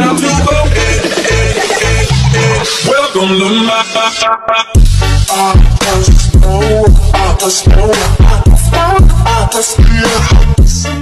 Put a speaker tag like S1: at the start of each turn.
S1: time to go. Welcome to my I just know,